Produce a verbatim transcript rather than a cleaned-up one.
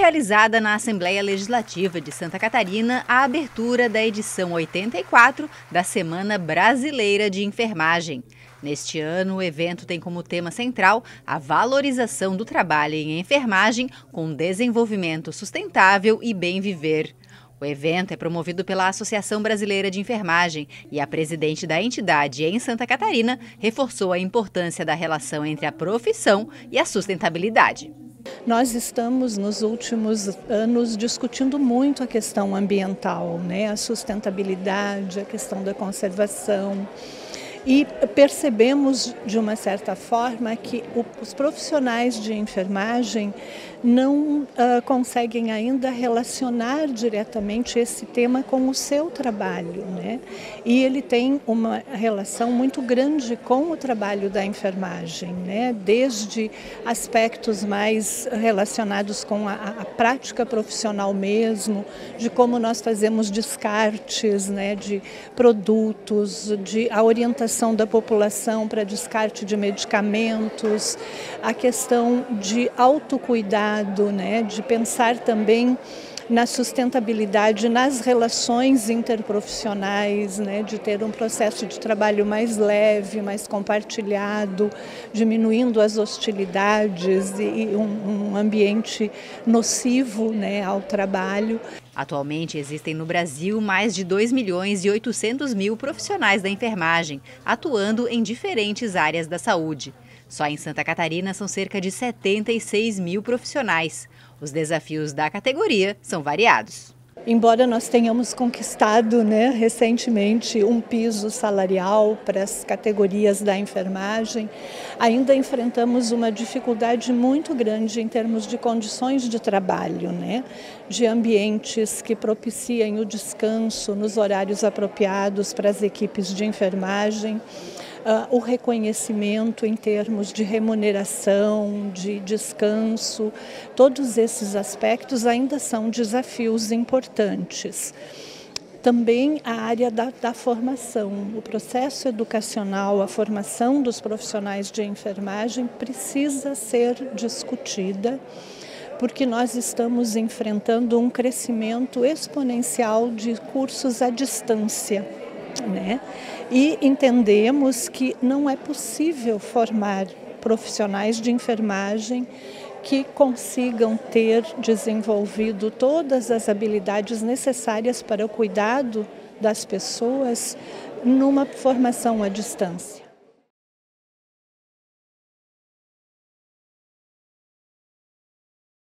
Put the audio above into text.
realizada na Assembleia Legislativa de Santa Catarina a abertura da edição oitenta e quatro da Semana Brasileira de Enfermagem. Neste ano, o evento tem como tema central a valorização do trabalho em enfermagem com desenvolvimento sustentável e bem viver. O evento é promovido pela Associação Brasileira de Enfermagem e a presidente da entidade em Santa Catarina reforçou a importância da relação entre a profissão e a sustentabilidade. Nós estamos, nos últimos anos, discutindo muito a questão ambiental, né? A sustentabilidade, a questão da conservação. E percebemos, de uma certa forma, que os profissionais de enfermagem não uh, conseguem ainda relacionar diretamente esse tema com o seu trabalho, né? E ele tem uma relação muito grande com o trabalho da enfermagem, né? Desde aspectos mais relacionados com a, a prática profissional mesmo, de como nós fazemos descartes, né, de produtos, de a orientação da população para descarte de medicamentos, a questão de autocuidado, né, de pensar também na sustentabilidade, nas relações interprofissionais, né, de ter um processo de trabalho mais leve, mais compartilhado, diminuindo as hostilidades e um, um ambiente nocivo, né, ao trabalho. Atualmente existem no Brasil mais de dois milhões e oitocentos mil profissionais da enfermagem, atuando em diferentes áreas da saúde. Só em Santa Catarina são cerca de setenta e seis mil profissionais. Os desafios da categoria são variados. Embora nós tenhamos conquistado, né, recentemente um piso salarial para as categorias da enfermagem, ainda enfrentamos uma dificuldade muito grande em termos de condições de trabalho, né, de ambientes que propiciem o descanso nos horários apropriados para as equipes de enfermagem. Uh, o reconhecimento em termos de remuneração, de descanso, todos esses aspectos ainda são desafios importantes. Também a área da, da formação, o processo educacional, a formação dos profissionais de enfermagem precisa ser discutida, porque nós estamos enfrentando um crescimento exponencial de cursos à distância, né? E entendemos que não é possível formar profissionais de enfermagem que consigam ter desenvolvido todas as habilidades necessárias para o cuidado das pessoas numa formação à distância.